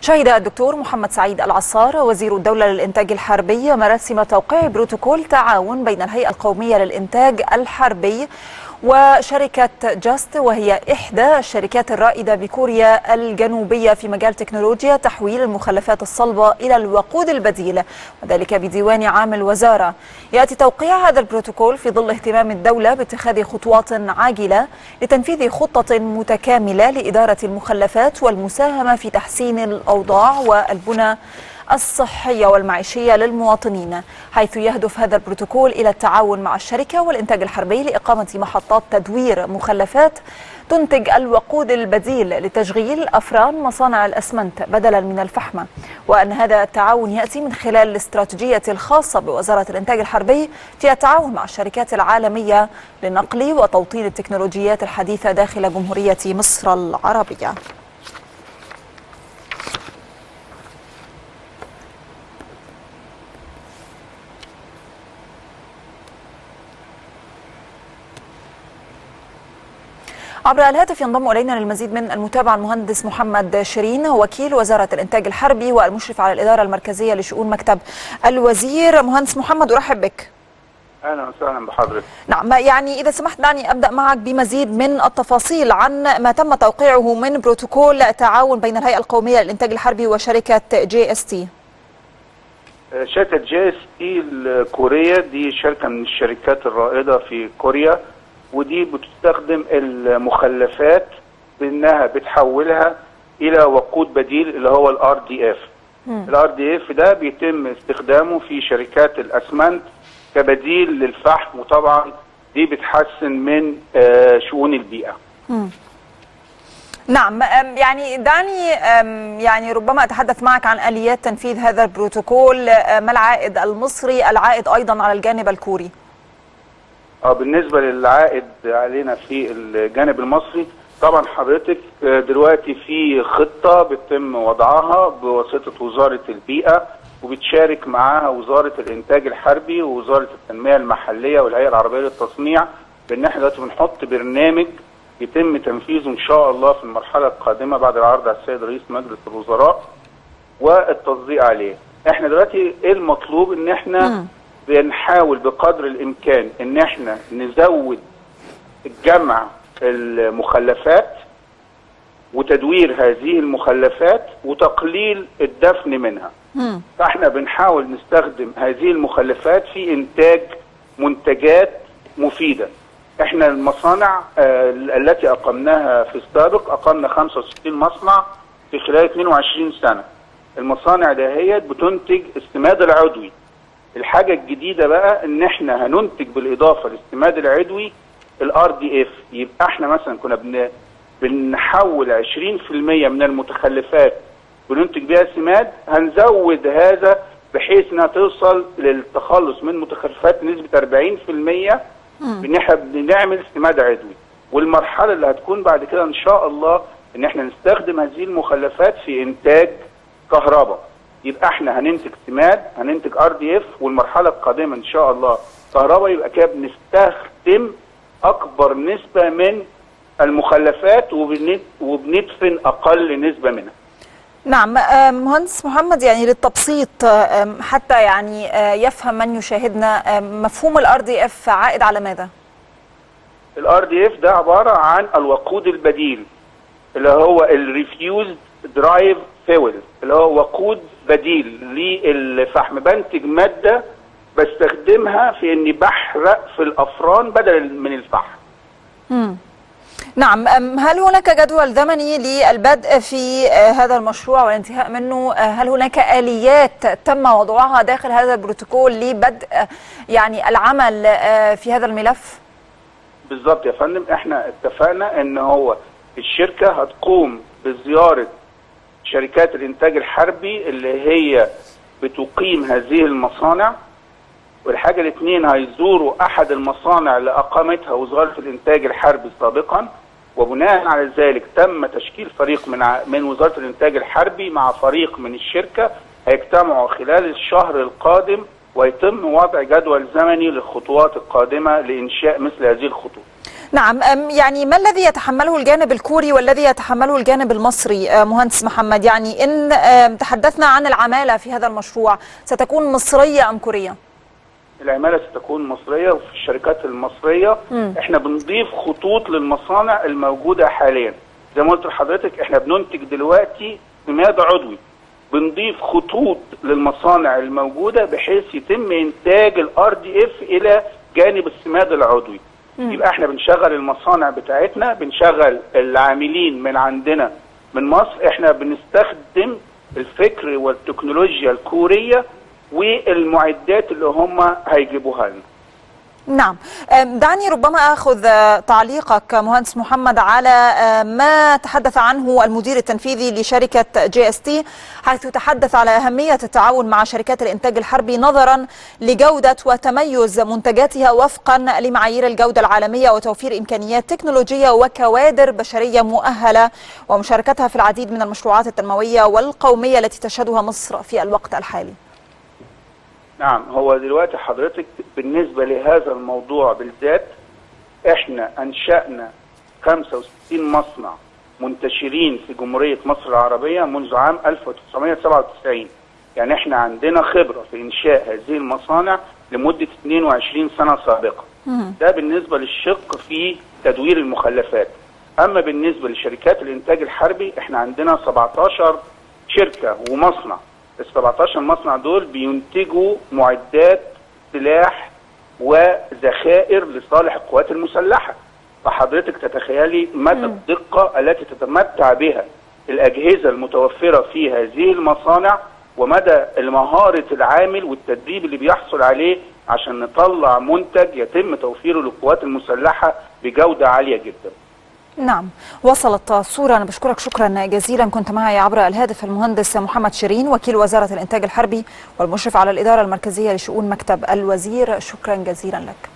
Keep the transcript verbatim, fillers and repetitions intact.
شهد الدكتور محمد سعيد العصار وزير الدولة للإنتاج الحربي مراسم توقيع بروتوكول تعاون بين الهيئة القومية للإنتاج الحربي وشركة جاست، وهي إحدى الشركات الرائدة بكوريا الجنوبية في مجال تكنولوجيا تحويل المخلفات الصلبة إلى الوقود البديل، وذلك بديوان عام الوزارة. يأتي توقيع هذا البروتوكول في ظل اهتمام الدولة باتخاذ خطوات عاجلة لتنفيذ خطة متكاملة لإدارة المخلفات والمساهمة في تحسين الأوضاع والبنى الصحية والمعيشية للمواطنين، حيث يهدف هذا البروتوكول إلى التعاون مع الشركة والإنتاج الحربي لإقامة محطات تدوير مخلفات تنتج الوقود البديل لتشغيل أفران مصانع الأسمنت بدلا من الفحم، وأن هذا التعاون يأتي من خلال الاستراتيجية الخاصة بوزارة الإنتاج الحربي في التعاون مع الشركات العالمية لنقل وتوطين التكنولوجيات الحديثة داخل جمهورية مصر العربية. عبر الهاتف ينضم إلينا للمزيد من المتابعة المهندس محمد شيرين، وكيل وزارة الإنتاج الحربي والمشرف على الإدارة المركزية لشؤون مكتب الوزير. مهندس محمد، أرحب بك. أهلا وسهلا بحضرتك. نعم، يعني إذا سمحت دعني أبدأ معك بمزيد من التفاصيل عن ما تم توقيعه من بروتوكول تعاون بين الهيئة القومية للإنتاج الحربي وشركة جي اس تي. شركة جي اس تي الكورية دي شركة من الشركات الرائدة في كوريا، ودي بتستخدم المخلفات بانها بتحولها الى وقود بديل اللي هو الار دي اف. الار دي اف ده بيتم استخدامه في شركات الاسمنت كبديل للفحم، وطبعا دي بتحسن من شؤون البيئة. مم. نعم، يعني دعني يعني ربما أتحدث معك عن آليات تنفيذ هذا البروتوكول. ما العائد المصري، العائد أيضا على الجانب الكوري؟ اه بالنسبه للعائد علينا في الجانب المصري، طبعا حضرتك دلوقتي في خطه بيتم وضعها بواسطه وزاره البيئه، وبتشارك معاها وزاره الانتاج الحربي ووزاره التنميه المحليه والهيئه العربيه للتصنيع، بان احنا دلوقتي بنحط برنامج يتم تنفيذه ان شاء الله في المرحله القادمه بعد العرض على السيد رئيس مجلس الوزراء والتصديق عليه. احنا دلوقتي ايه المطلوب؟ ان احنا م. بنحاول بقدر الامكان ان احنا نزود جمع المخلفات وتدوير هذه المخلفات وتقليل الدفن منها. م. فاحنا بنحاول نستخدم هذه المخلفات في انتاج منتجات مفيدة. احنا المصانع آه التي اقمناها في السابق، اقمنا خمسة وستين مصنع في خلال اثنين وعشرين سنة. المصانع دهيت بتنتج السماد العضوي. الحاجة الجديدة بقى ان احنا هننتج بالاضافة للسماد العضوي الار دي اف. يبقى احنا مثلا كنا بن بنحول عشرين في المية من المتخلفات بننتج بيها سماد، هنزود هذا بحيث انها توصل للتخلص من متخلفات نسبة أربعين في المية بان احنا بنعمل سماد عضوي. والمرحلة اللي هتكون بعد كده ان شاء الله ان احنا نستخدم هذه المخلفات في انتاج كهرباء. يبقى احنا هننتج سماد، هننتج ار دي اف، والمرحله القادمه ان شاء الله كهرباء. يبقى كده بنستخدم اكبر نسبه من المخلفات وبندفن اقل نسبه منها. نعم مهندس محمد، يعني للتبسيط حتى يعني يفهم من يشاهدنا، مفهوم الار دي اف عائد على ماذا؟ الار دي اف ده عباره عن الوقود البديل اللي هو الريفيوزد درايف فيول، اللي هو وقود بديل للفحم. بنتج ماده بستخدمها في اني بحرق في الافران بدل من الفحم. امم نعم، هل هناك جدول زمني للبدء في هذا المشروع والانتهاء منه؟ هل هناك آليات تم وضعها داخل هذا البروتوكول لبدء يعني العمل في هذا الملف؟ بالظبط يا فندم، احنا اتفقنا ان هو الشركه هتقوم بزياره شركات الانتاج الحربي اللي هي بتقيم هذه المصانع، والحاجه الاثنين هيزوروا احد المصانع اللي اقامتها وزاره الانتاج الحربي سابقا، وبناء على ذلك تم تشكيل فريق من من وزاره الانتاج الحربي مع فريق من الشركه هيجتمعوا خلال الشهر القادم، ويتم وضع جدول زمني للخطوات القادمه لانشاء مثل هذه الخطوط. نعم، يعني ما الذي يتحمله الجانب الكوري والذي يتحمله الجانب المصري مهندس محمد؟ يعني إن تحدثنا عن العمالة في هذا المشروع ستكون مصرية أم كورية؟ العمالة ستكون مصرية، وفي الشركات المصرية م. احنا بنضيف خطوط للمصانع الموجودة حاليا. زي ما قلت لحضرتك احنا بننتج دلوقتي سماد عضوي، بنضيف خطوط للمصانع الموجودة بحيث يتم انتاج الار دي اف الى جانب السماد العضوي. م. يبقى احنا بنشغل المصانع بتاعتنا، بنشغل العاملين من عندنا من مصر، احنا بنستخدم الفكر والتكنولوجيا الكورية والمعدات اللي هم هيجيبوها لنا. نعم، دعني ربما أخذ تعليقك مهندس محمد على ما تحدث عنه المدير التنفيذي لشركة جي اس تي، حيث تحدث على أهمية التعاون مع شركات الإنتاج الحربي نظرا لجودة وتميز منتجاتها وفقا لمعايير الجودة العالمية وتوفير إمكانيات تكنولوجية وكوادر بشرية مؤهلة، ومشاركتها في العديد من المشروعات التنموية والقومية التي تشهدها مصر في الوقت الحالي. نعم، هو دلوقتي حضرتك بالنسبة لهذا الموضوع بالذات احنا انشأنا خمسة وستين مصنع منتشرين في جمهورية مصر العربية منذ عام ألف وتسعمائة وسبعة وتسعين. يعني احنا عندنا خبرة في انشاء هذه المصانع لمدة اثنين وعشرين سنة سابقة. ده بالنسبة للشق في تدوير المخلفات. اما بالنسبة لشركات الانتاج الحربي احنا عندنا سبعة عشر شركة ومصنع. ال سبعة عشر مصنع دول بينتجوا معدات سلاح وذخائر لصالح القوات المسلحة. فحضرتك تتخيلي مدى الدقة التي تتمتع بها الأجهزة المتوفرة في هذه المصانع، ومدى مهارة العامل والتدريب اللي بيحصل عليه عشان نطلع منتج يتم توفيره للقوات المسلحة بجودة عالية جدا. نعم، وصلت الصورة. أنا بشكرك شكرا جزيلا. كنت معي عبر الهاتف المهندس محمد شيرين وكيل وزارة الإنتاج الحربي والمشرف على الإدارة المركزية لشؤون مكتب الوزير. شكرا جزيلا لك.